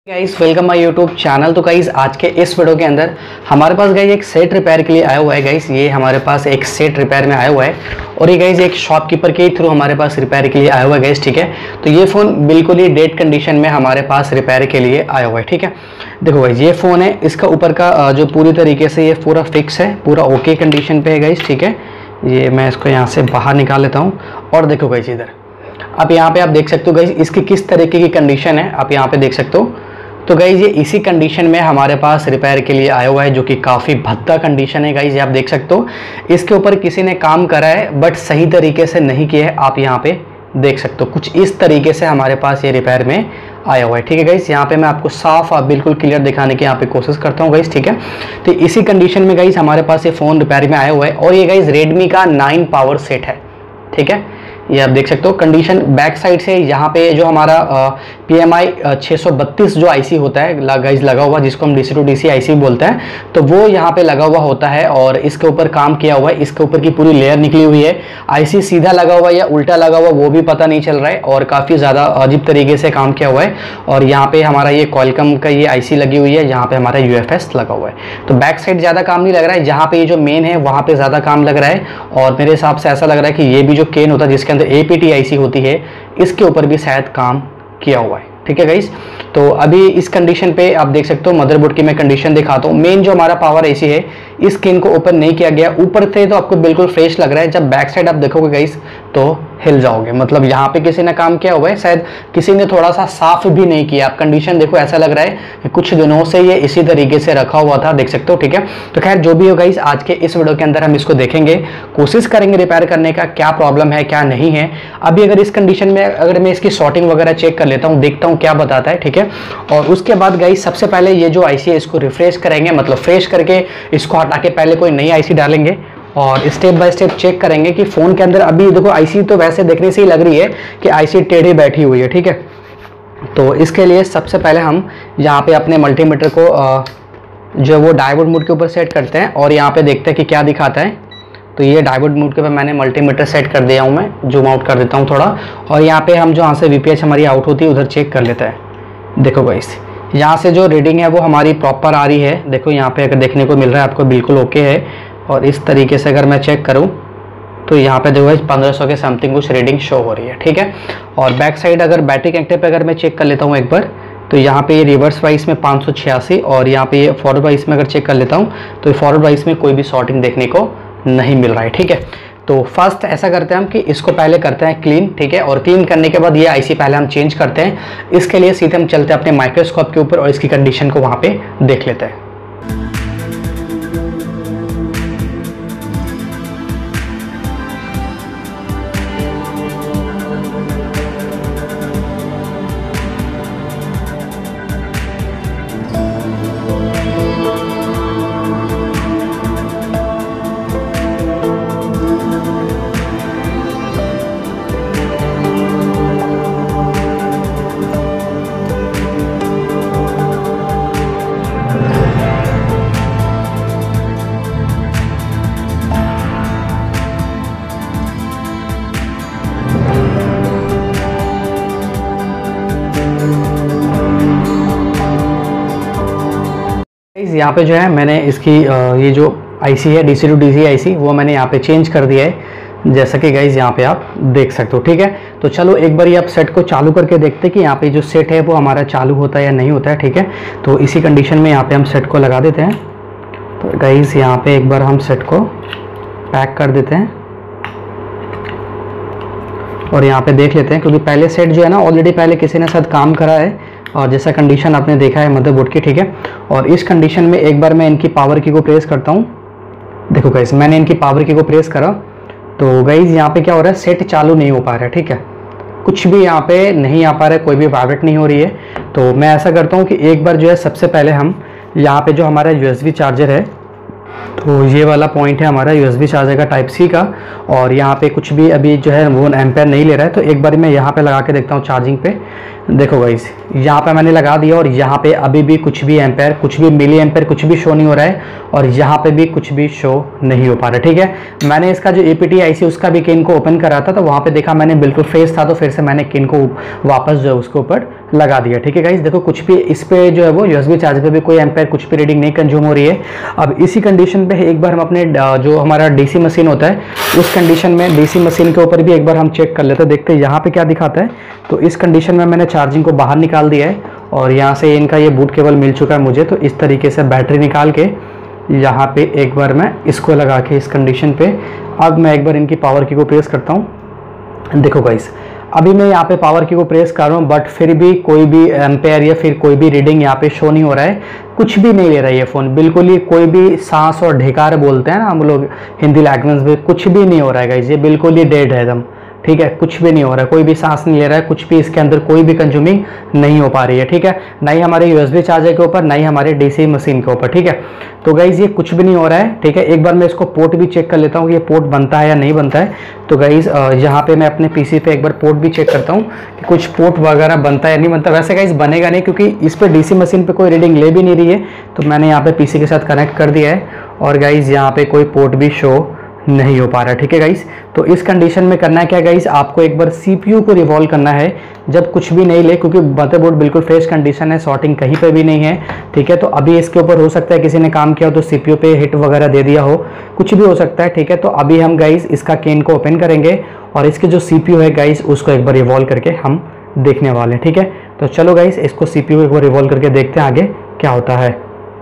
Guys welcome my YouTube channel. तो guys आज के इस वीडियो के अंदर हमारे पास गाइस एक सेट रिपेयर के लिए आया हुआ है। गाइस ये हमारे पास एक सेट रिपेयर में आया हुआ है और ये गाइस एक शॉपकीपर के थ्रू हमारे पास रिपेयर के लिए आया हुआ है। गाइस ठीक है, तो ये फ़ोन बिल्कुल ही डेड कंडीशन में हमारे पास रिपेयर के लिए आया हुआ है। ठीक है, देखो गाइस ये फ़ोन है, इसका ऊपर का जो पूरी तरीके से ये पूरा फिक्स है, पूरा ओके कंडीशन पे है। गाइस ठीक है, ये मैं इसको यहाँ से बाहर निकाल लेता हूँ और देखो गाइस इधर अब यहाँ पे आप देख सकते हो गाइस इसकी किस तरीके की कंडीशन है, आप यहाँ पे देख सकते हो। तो गाइज ये इसी कंडीशन में हमारे पास रिपेयर के लिए आया हुआ है, जो कि काफ़ी भद्दा कंडीशन है। गाइज ये आप देख सकते हो, इसके ऊपर किसी ने काम करा है बट सही तरीके से नहीं किया है। आप यहाँ पे देख सकते हो कुछ इस तरीके से हमारे पास ये रिपेयर में आया हुआ है। ठीक है गाइज, यहाँ पे मैं आपको साफ बिल्कुल क्लियर दिखाने की यहाँ पे कोशिश करता हूँ गाइज। ठीक है, तो इसी कंडीशन में गाइज हमारे पास ये फ़ोन रिपेयर में आया हुआ है और ये गाइज रेडमी का 9 पावर सेट है। ठीक है, ये आप देख सकते हो कंडीशन बैक साइड से यहाँ पे जो हमारा PMI 632 जो आईसी होता है गाइज लगा हुआ, जिसको हम DC to DC आईसी बोलते हैं, तो वो यहाँ पे लगा हुआ होता है और इसके ऊपर काम किया हुआ है। इसके ऊपर की पूरी लेयर निकली हुई है। आईसी सीधा लगा हुआ है या उल्टा लगा हुआ वो भी पता नहीं चल रहा है और काफ़ी ज़्यादा अजीब तरीके से काम किया हुआ है। और यहाँ पे हमारा ये क्वालकॉम का ये आईसी लगी हुई है, यहाँ पे हमारा UFS लगा हुआ है। तो बैक साइड ज़्यादा काम नहीं लग रहा है, जहाँ पे ये जो मेन है वहाँ पे ज़्यादा काम लग रहा है। और मेरे हिसाब से ऐसा लग रहा है कि ये भी जो केन होता है जिसके APT आईसी होती है, इसके ऊपर भी शायद काम किया हुआ है। ठीक है गाइस, तो अभी इस कंडीशन पे आप देख सकते हो, मदरबोर्ड की मैं कंडीशन दिखाता हूँ। मेन जो हमारा पावर एसी है, इस स्क्रीन को ओपन नहीं किया गया। ऊपर से तो आपको बिल्कुल फ्रेश लग रहा है, जब बैक साइड आप देखोगे गाइस तो हिल जाओगे। मतलब यहाँ पे किसी ने काम किया हुआ है, शायद किसी ने थोड़ा सा साफ भी नहीं किया। आप कंडीशन देखो, ऐसा लग रहा है कि कुछ दिनों से ये इसी तरीके से रखा हुआ था, देख सकते हो। ठीक है, तो खैर जो भी हो गाइस, आज के इस वीडियो के अंदर हम इसको देखेंगे, कोशिश करेंगे रिपेयर करने का, क्या प्रॉब्लम है क्या नहीं है। अभी अगर इस कंडीशन में अगर मैं इसकी शॉर्टिंग वगैरह चेक कर लेता हूँ, देखता हूँ क्या बताता है। ठीक है, और उसके बाद गाइस सबसे पहले ये जो आईसी है इसको रिफ्रेश करेंगे, मतलब फ्रेश करके इसको हटा के पहले कोई नई आईसी डालेंगे और स्टेप बाय स्टेप चेक करेंगे कि फ़ोन के अंदर अभी देखो आईसी तो वैसे देखने से ही लग रही है कि आईसी टेढ़ी बैठी हुई है। ठीक है, तो इसके लिए सबसे पहले हम यहाँ पे अपने मल्टीमीटर को जो वो डायोड मोड के ऊपर सेट करते हैं और यहाँ पे देखते हैं कि क्या दिखाता है। तो ये डायोड मोड के ऊपर मैंने मल्टीमीटर सेट कर दिया हूँ, मैं जूम आउट कर देता हूँ थोड़ा और यहाँ पे हम जहाँ से VPH हमारी आउट होती है उधर चेक कर लेते हैं। देखो गाइस यहाँ से जो रीडिंग है वो हमारी प्रॉपर आ रही है। देखो यहाँ पे अगर देखने को मिल रहा है आपको बिल्कुल ओके है। और इस तरीके से अगर मैं चेक करूं तो यहाँ पे देखो 1500 के समथिंग कुछ रीडिंग शो हो रही है। ठीक है, और बैक साइड अगर बैटरी कनेक्टर पे अगर मैं चेक कर लेता हूँ एक बार, तो यहाँ पे ये रिवर्स वाइस में 586 और यहाँ पे ये फॉरवर्ड वाइस में अगर चेक कर लेता हूँ तो फॉरवर्ड वाइस में कोई भी शॉर्टिंग देखने को नहीं मिल रहा है। ठीक है, तो फर्स्ट ऐसा करते हैं हम कि इसको पहले करते हैं क्लीन। ठीक है, और क्लीन करने के बाद ये आईसी पहले हम चेंज करते हैं। इसके लिए सीधे हम चलते हैं अपने माइक्रोस्कोप के ऊपर और इसकी कंडीशन को वहाँ पे देख लेते हैं। यहाँ पे जो है मैंने इसकी ये जो आईसी है DC to DC आईसी वो मैंने यहाँ पे चेंज कर दिया है, जैसा कि गाइज यहाँ पे आप देख सकते हो। ठीक है, तो चलो एक बार ये आप सेट को चालू करके देखते हैं कि यहाँ पे जो सेट है वो हमारा चालू होता है या नहीं होता है। ठीक है, तो इसी कंडीशन में यहाँ पे हम सेट को लगा देते हैं। तो गाइज यहाँ पे एक बार हम सेट को पैक कर देते हैं और यहाँ पे देख लेते हैं, क्योंकि पहले सेट जो है ना ऑलरेडी पहले किसी ने साथ काम करा है और जैसा कंडीशन आपने देखा है मदरबोर्ड की। ठीक है, और इस कंडीशन में एक बार मैं इनकी पावर की को प्रेस करता हूँ। देखो गाइस मैंने इनकी पावर की को प्रेस करा तो गाइस यहाँ पे क्या हो रहा है, सेट चालू नहीं हो पा रहा है। ठीक है, कुछ भी यहाँ पे नहीं आ पा रहा है, कोई भी वाइब्रेट नहीं हो रही है। तो मैं ऐसा करता हूँ कि एक बार जो है सबसे पहले हम यहाँ पे जो हमारा USB चार्जर है, तो ये वाला पॉइंट है हमारा USB चार्जर का टाइप C का, और यहाँ पे कुछ भी अभी जो है वो एम्पेयर नहीं ले रहा है। तो एक बार मैं यहाँ पे लगा के देखता हूँ चार्जिंग पे। देखो गाइस यहाँ पे मैंने लगा दिया और यहाँ पे अभी भी कुछ भी एम्पेयर, कुछ भी मिली एम्पेयर कुछ भी शो नहीं हो रहा है और यहाँ पे भी कुछ भी शो नहीं हो पा रहा है। ठीक है, मैंने इसका जो APT आईसी उसका भी केन को ओपन करा था तो वहाँ पे देखा मैंने बिल्कुल फ्रेश था, तो फिर से मैंने केन को वापस जो है उसके ऊपर लगा दिया। ठीक है गाइस, देखो कुछ भी इस पे जो है वो यूएसबी चार्जर पे भी कोई एम्पेयर कुछ भी रीडिंग नहीं कंज्यूम हो रही है। अब इसी कंडीशन पे एक बार हम अपने जो हमारा डीसी मशीन होता है उस कंडीशन में डीसी मशीन के ऊपर भी एक बार हम चेक कर लेते हैं, देखते हैं यहाँ पे क्या दिखाता है। तो इस कंडीशन में मैंने चार्जिंग को बाहर निकाल दिया है और यहाँ से इनका ये बूट केबल मिल चुका है मुझे। तो इस तरीके से बैटरी निकाल के यहाँ पे एक बार मैं इसको लगा के इस कंडीशन पे अब मैं एक बार इनकी पावर की को प्रेस करता हूँ। देखो गाइस, अभी मैं यहाँ पे पावर की को प्रेस कर रहा हूँ बट फिर भी कोई भी एम्पेयर या फिर कोई भी रीडिंग यहाँ पे शो नहीं हो रहा है, कुछ भी नहीं ले रहा है ये फ़ोन। बिल्कुल ही कोई भी सांस और ढेकार बोलते हैं ना हम लोग हिंदी लैंग्वेज में, कुछ भी नहीं हो रहा है गाइस, ये बिल्कुल ही डेड है एकदम। ठीक है, कुछ भी नहीं हो रहा है, कोई भी सांस नहीं ले रहा है, कुछ भी इसके अंदर कोई भी कंज्यूमिंग नहीं हो पा रही है। ठीक है, ना ही हमारे यूएसबी चार्जर के ऊपर, ना ही हमारे डीसी मशीन के ऊपर। ठीक है, तो गाइज ये कुछ भी नहीं हो रहा है। ठीक है, एक बार मैं इसको पोर्ट भी चेक कर लेता हूँ कि ये पोर्ट बनता है या नहीं बनता है। तो गाइज यहाँ पे मैं अपने पीसी पे एक बार पोर्ट भी चेक करता हूँ कि कुछ पोर्ट वगैरह बनता है या नहीं बनता। वैसे गाइज बनेगा नहीं क्योंकि इस पर डीसी मशीन पे कोई रीडिंग ले भी नहीं रही है। तो मैंने यहाँ पे पीसी के साथ कनेक्ट कर दिया है और गाइज यहाँ पे कोई पोर्ट भी शो नहीं हो पा रहा। ठीक है गाइस, तो इस कंडीशन में करना है क्या गाइस, आपको एक बार सीपीयू को रिवॉल्व करना है जब कुछ भी नहीं ले, क्योंकि मदरबोर्ड बिल्कुल फ्रेश कंडीशन है, शॉर्टिंग कहीं पे भी नहीं है। ठीक है, तो अभी इसके ऊपर हो सकता है किसी ने काम किया हो तो सीपीयू पे हिट वगैरह दे दिया हो, कुछ भी हो सकता है। ठीक है, तो अभी हम गाइस इसका केन को ओपन करेंगे और इसके जो सीपीयू है गाइस उसको एक बार रिवॉल्व करके हम देखने वाले हैं। ठीक है, तो चलो गाइस इसको सीपीयू एक बार रिवॉल्व करके देखते हैं आगे क्या होता है।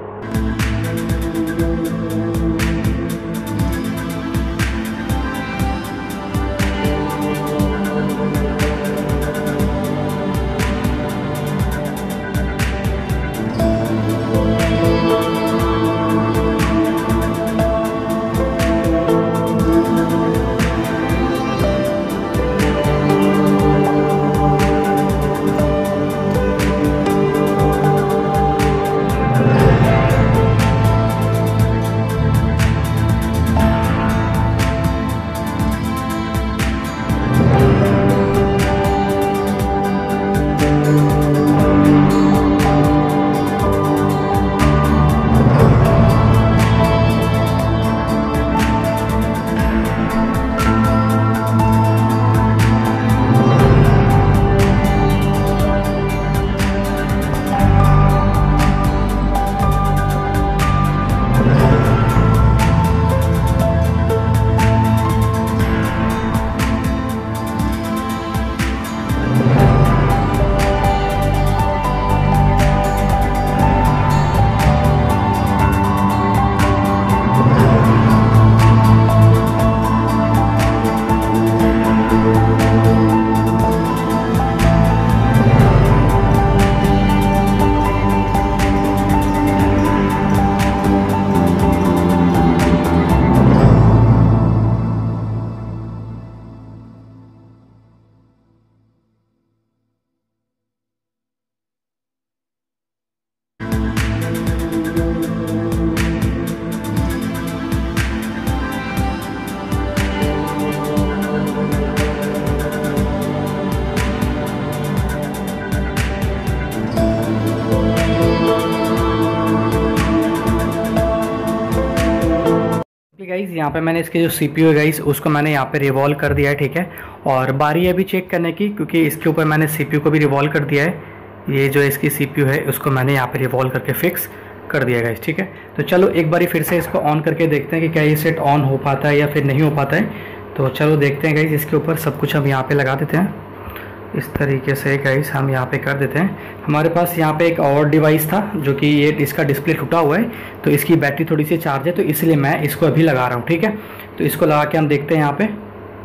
गाइस यहाँ पे मैंने इसके जो सीपीयू है गाइस उसको मैंने यहाँ पे रिवॉल्व कर दिया है। ठीक है, और बारी है अभी चेक करने की, क्योंकि इसके ऊपर मैंने सीपीयू को भी रिवॉल्व कर दिया है। ये जो इसकी सीपीयू है उसको मैंने यहाँ पे रिवॉल्व करके फिक्स कर दिया गाइस। ठीक है, तो चलो एक बारी फिर से इसको ऑन करके देखते हैं कि क्या ये सेट ऑन हो पाता है या फिर नहीं हो पाता है। तो चलो देखते हैं गाइस, इसके ऊपर सब कुछ हम यहाँ पे लगा देते हैं इस तरीके से गाइस, हम यहाँ पे कर देते हैं। हमारे पास यहाँ पे एक और डिवाइस था जो कि ये इसका डिस्प्ले टूटा हुआ है, तो इसकी बैटरी थोड़ी सी चार्ज है, तो इसलिए मैं इसको अभी लगा रहा हूँ। ठीक है, तो इसको लगा के हम देखते हैं यहाँ पे।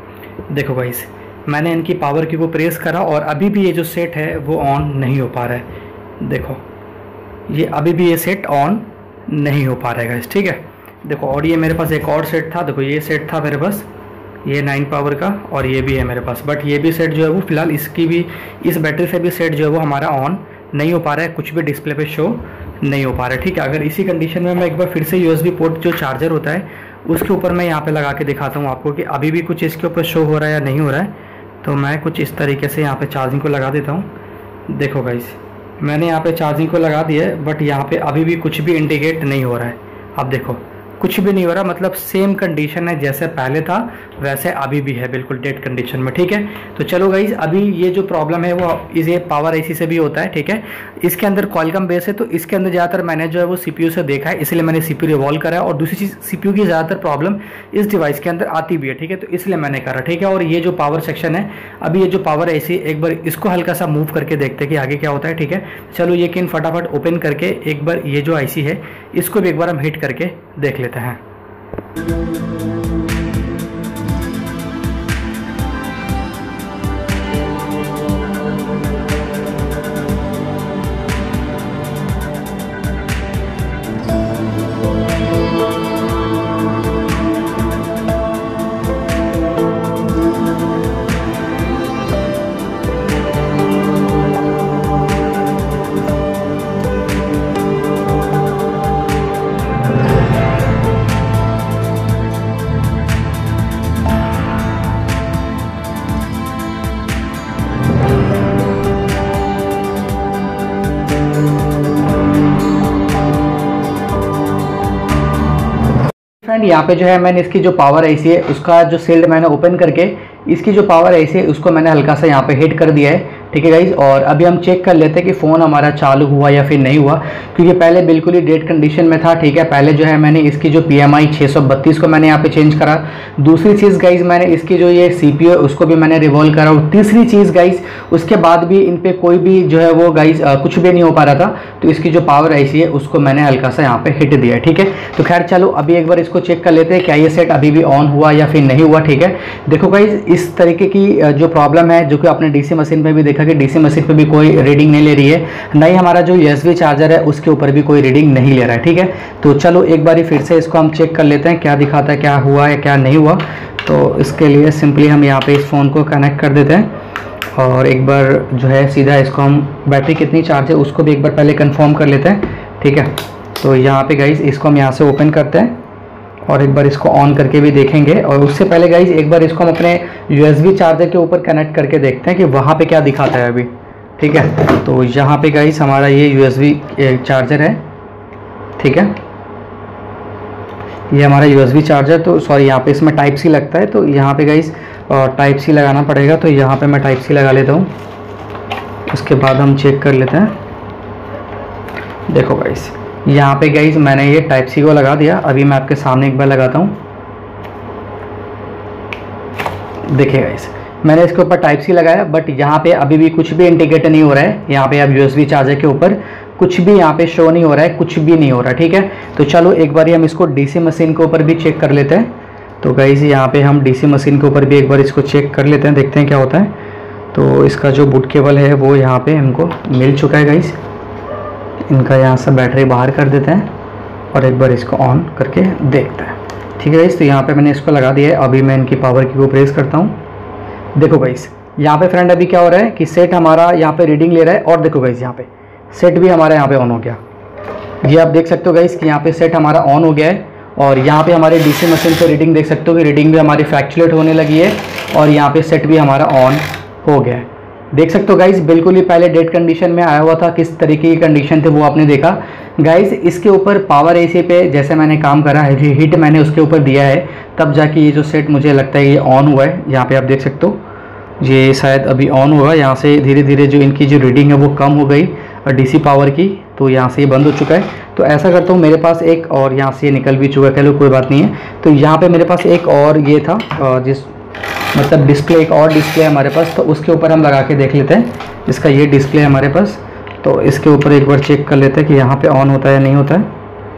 देखो गाइस, मैंने इनकी पावर की को प्रेस करा और अभी भी ये जो सेट है वो ऑन नहीं हो पा रहा है। देखो ये अभी भी ये सेट ऑन नहीं हो पा रहा है गाइस। ठीक है, देखो और ये मेरे पास एक और सेट था, देखो ये सेट था मेरे पास, ये 9 पावर का, और ये भी है मेरे पास, बट ये भी सेट जो है वो फिलहाल इसकी भी इस बैटरी से भी सेट जो है वो हमारा ऑन नहीं हो पा रहा है, कुछ भी डिस्प्ले पे शो नहीं हो पा रहा है। ठीक है, अगर इसी कंडीशन में मैं एक बार फिर से यूएसबी पोर्ट जो चार्जर होता है उसके ऊपर मैं यहाँ पे लगा के दिखाता हूँ आपको कि अभी भी कुछ इसके ऊपर शो हो रहा है या नहीं हो रहा है। तो मैं कुछ इस तरीके से यहाँ पे चार्जिंग को लगा देता हूँ। देखो गाइस, मैंने यहाँ पे चार्जिंग को लगा दिया है, बट यहाँ पे अभी भी कुछ भी इंडिकेट नहीं हो रहा है। अब देखो कुछ भी नहीं हो रहा, मतलब सेम कंडीशन है जैसे पहले था वैसे अभी भी है, बिल्कुल डेड कंडीशन में। ठीक है, तो चलो गाइज, अभी ये जो प्रॉब्लम है वो इसे पावर आईसी से भी होता है। ठीक है, इसके अंदर क्वालकॉम बेस है, तो इसके अंदर ज़्यादातर मैंने जो है वो सीपीयू से देखा है, इसलिए मैंने सीपीयू रिवॉल्व करा है। और दूसरी चीज़, सीपीयू की ज़्यादातर प्रॉब्लम इस डिवाइस के अंदर आती भी है। ठीक है, तो इसलिए मैंने करा। ठीक है, और ये जो पावर सेक्शन है, अभी ये जो पावर आईसी, एक बार इसको हल्का सा मूव करके देखते हैं कि आगे क्या होता है। ठीक है, चलो ये किन फटाफट ओपन करके एक बार ये जो आईसी है इसको भी एक बार हम हिट करके देख लेते हैं। फ्रेंड, यहाँ पे जो है मैंने इसकी जो पावर आईसी है उसका जो सील्ड मैंने ओपन करके इसकी जो पावर आईसी है उसको मैंने हल्का सा यहाँ पे हिट कर दिया है। ठीक है गाइज, और अभी हम चेक कर लेते हैं कि फ़ोन हमारा चालू हुआ या फिर नहीं हुआ, क्योंकि पहले बिल्कुल ही डेड कंडीशन में था। ठीक है, पहले जो है मैंने इसकी जो PMI 632 को मैंने यहाँ पे चेंज करा। दूसरी चीज़ गाइज, मैंने इसकी जो ये CPU है उसको भी मैंने रिवॉल्व करा। और तीसरी चीज़ गाइज, उसके बाद भी इन पर कोई भी जो है वो गाइज कुछ भी नहीं हो पा रहा था, तो इसकी जो पावर आईसी है उसको मैंने हल्का सा यहाँ पे हिट दिया है। ठीक है, तो खैर चलो अभी एक बार इसको चेक कर लेते हैं क्या ये सेट अभी भी ऑन हुआ या फिर नहीं हुआ। ठीक है, देखो गाइज, इस तरीके की जो प्रॉब्लम है, जो कि आपने डीसी मशीन पे भी देखा कि डीसी मशीन पे भी कोई रीडिंग नहीं ले रही है, ना ही हमारा जो USB चार्जर है उसके ऊपर भी कोई रीडिंग नहीं ले रहा है। ठीक है, तो चलो एक बार फिर से इसको हम चेक कर लेते हैं क्या दिखाता है, क्या हुआ या क्या नहीं हुआ। तो इसके लिए सिंपली हम यहाँ पे इस फ़ोन को कनेक्ट कर देते हैं और एक बार जो है सीधा इसको हम बैटरी कितनी चार्ज है उसको भी एक बार पहले कन्फर्म कर लेते हैं। ठीक है, तो यहाँ पे गाइज इसको हम यहाँ से ओपन करते हैं और एक बार इसको ऑन करके भी देखेंगे। और उससे पहले गाइज एक बार इसको हम अपने USB चार्जर के ऊपर कनेक्ट करके देखते हैं कि वहाँ पे क्या दिखाता है अभी। ठीक है, तो यहाँ पे गाइज हमारा ये USB चार्जर है। ठीक है, ये हमारा USB चार्जर, तो सॉरी यहाँ पे इसमें टाइप सी लगता है, तो यहाँ पे गाइज टाइप सी लगाना पड़ेगा। तो यहाँ पे मैं टाइप सी लगा लेता हूँ, उसके बाद हम चेक कर लेते हैं। देखो गाइज, यहाँ पे गाइज मैंने ये टाइप सी को लगा दिया। अभी मैं आपके सामने एक बार लगाता हूँ, देखिए गाइज मैंने इसके ऊपर टाइप सी लगाया, बट यहाँ पे अभी भी कुछ भी इंडिकेट नहीं हो रहा है। यहाँ पे अब USB चार्जर के ऊपर कुछ भी यहाँ पे शो नहीं हो रहा है, कुछ भी नहीं हो रहा। ठीक है, तो चलो एक बार हम इसको DC मशीन के ऊपर भी चेक कर लेते हैं। तो गाइज यहाँ पे हम DC मशीन के ऊपर भी एक बार इसको चेक कर लेते हैं, देखते हैं क्या होता है। तो इसका जो बूट केबल है वो यहाँ पे हमको मिल चुका है गाइज। इनका यहाँ से बैटरी बाहर कर देते हैं और एक बार इसको ऑन करके देखते हैं। ठीक है गाइस, तो यहाँ पे मैंने इसको लगा दिया है। अभी मैं इनकी पावर की को प्रेस करता हूँ। देखो गाइस, यहाँ पे फ्रेंड अभी क्या हो रहा है कि सेट हमारा यहाँ पे रीडिंग ले रहा है, और देखो गाइस यहाँ पे सेट भी हमारा यहाँ पे ऑन हो गया। ये आप देख सकते हो गाइस कि यहाँ पे सेट हमारा ऑन हो गया है, और यहाँ पे हमारे DC मशीन पे रीडिंग देख सकते हो कि रीडिंग भी हमारी फ्लैक्चुएट होने लगी है, और यहाँ पे सेट भी हमारा ऑन हो गया है। देख सकते हो गाइस, बिल्कुल ही पहले डेड कंडीशन में आया हुआ था, किस तरीके की कंडीशन थे वो आपने देखा। गाइस इसके ऊपर पावर एसी पे जैसे मैंने काम करा है, हिट मैंने उसके ऊपर दिया है, तब जाके ये जो सेट मुझे लगता है ये ऑन हुआ है। यहाँ पे आप देख सकते हो ये शायद अभी ऑन हुआ। यहाँ से धीरे धीरे जो इनकी जो रीडिंग है वो कम हो गई DC पावर की, तो यहाँ से ये बंद हो चुका है। तो ऐसा करता हूँ, मेरे पास एक और यहाँ से ये निकल भी चुका है, चलो कोई बात नहीं है। तो यहाँ पे मेरे पास एक और ये था जिस मतलब डिस्प्ले, एक और डिस्प्ले है हमारे पास, तो उसके ऊपर हम लगा के देख लेते हैं। इसका ये डिस्प्ले है हमारे पास, तो इसके ऊपर एक बार चेक कर लेते हैं कि यहाँ पे ऑन होता है या नहीं होता है।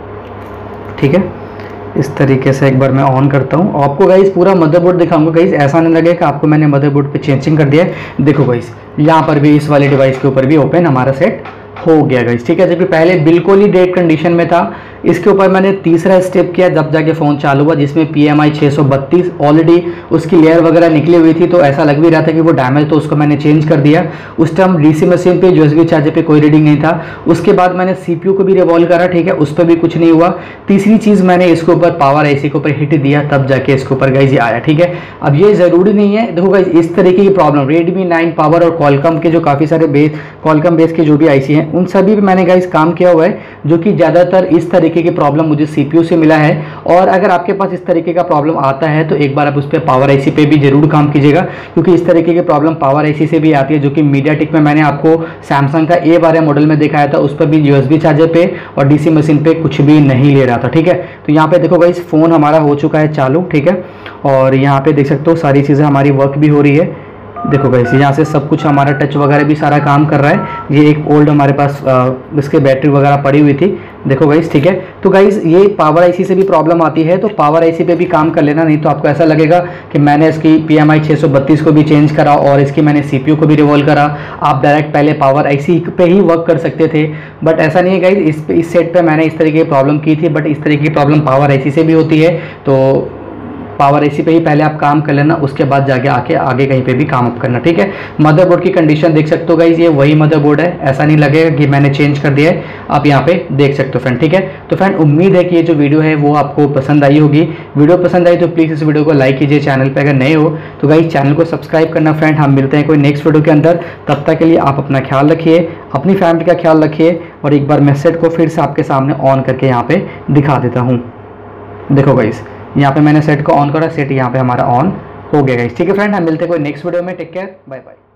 ठीक है, इस तरीके से एक बार मैं ऑन करता हूँ। आपको गाइस पूरा मदरबोर्ड दिखाऊंगा गाइस, ऐसा नहीं लगे कि आपको मैंने मदरबोर्ड पे चेंजिंग कर दिया है। देखो गाइस, यहाँ पर भी इस वाले डिवाइस के ऊपर भी ओपन हमारा सेट हो गया गाइस। ठीक है, जबकि पहले बिल्कुल ही डेड कंडीशन में था। इसके ऊपर मैंने तीसरा स्टेप किया जब जाके फ़ोन चालू हुआ, जिसमें PMI 632 ऑलरेडी उसकी लेयर वगैरह निकली हुई थी, तो ऐसा लग भी रहा था कि वो डैमेज, तो उसको मैंने चेंज कर दिया। उस टाइम DC मशीन पे USB चार्जर पे कोई रीडिंग नहीं था। उसके बाद मैंने CPU को भी रिवॉल्व करा, ठीक है, उस पर भी कुछ नहीं हुआ। तीसरी चीज़ मैंने इसके ऊपर पावर IC के ऊपर हिट दिया, तब जाके इसके ऊपर गाइस ये आया। ठीक है, अब ये ज़रूरी नहीं है, देखो गाइस इस तरीके की प्रॉब्लम Redmi 9 पावर और Qualcomm के जो काफ़ी सारे Qualcomm बेस के जो भी IC हैं उन सभी पे मैंने गाइस काम किया हुआ है। जो कि ज़्यादातर इस तरीके की प्रॉब्लम मुझे CPU से मिला है। और अगर आपके पास इस तरीके का प्रॉब्लम आता है तो एक बार आप उस पर पावर आईसी पे भी जरूर काम कीजिएगा, क्योंकि इस तरीके की प्रॉब्लम पावर आईसी से भी आती है, जो कि मीडियाटेक में मैंने आपको सैमसंग का A12 मॉडल में दिखाया था, उस पर भी USB चार्जर पे और DC मशीन पे कुछ भी नहीं ले रहा था। ठीक है, तो यहाँ पे देखो गाइस फ़ोन हमारा हो चुका है चालू। ठीक है, और यहाँ पे देख सकते हो सारी चीज़ें हमारी वर्क भी हो रही है। देखो गाइस यहाँ से सब कुछ हमारा टच वगैरह भी सारा काम कर रहा है। ये एक ओल्ड हमारे पास इसके बैटरी वगैरह पड़ी हुई थी, देखो गाइस। ठीक है, तो गाइस ये पावर आईसी से भी प्रॉब्लम आती है, तो पावर आईसी पे भी काम कर लेना, नहीं तो आपको ऐसा लगेगा कि मैंने इसकी PMI 632 को भी चेंज करा और इसकी मैंने CPU को भी रिवॉल्व करा। आप डायरेक्ट पहले पावर आईसी पे ही वर्क कर सकते थे, बट ऐसा नहीं है गाइस। इस सेट पे मैंने इस तरीके की प्रॉब्लम की थी, बट इस तरीके की प्रॉब्लम पावर आईसी से भी होती है। तो पावर एसी पे ही पहले आप काम कर लेना, उसके बाद जाके आगे कहीं पे भी काम अप करना। ठीक है, मदरबोर्ड की कंडीशन देख सकते हो गाइज, ये वही मदरबोर्ड है, ऐसा नहीं लगेगा कि मैंने चेंज कर दिया है, आप यहाँ पे देख सकते हो फ्रेंड। ठीक है, तो फ्रेंड उम्मीद है कि ये जो वीडियो है वो आपको पसंद आई होगी। वीडियो पसंद आई तो प्लीज़ इस वीडियो को लाइक कीजिए, चैनल पर अगर नए हो तो गाइज चैनल को सब्सक्राइब करना। फ्रेंड हम मिलते हैं कोई नेक्स्ट वीडियो के अंदर, तब तक के लिए आप अपना ख्याल रखिए, अपनी फैमिली का ख्याल रखिए। और एक बार मैं सेट को फिर से आपके सामने ऑन करके यहाँ पे दिखा देता हूँ। देखो गाइस यहाँ पे मैंने सेट को ऑन करा, सेट यहाँ पे हमारा ऑन हो गया गाइस। ठीक है फ्रेंड, हम मिलते हैं कोई नेक्स्ट वीडियो में। Take care, bye bye.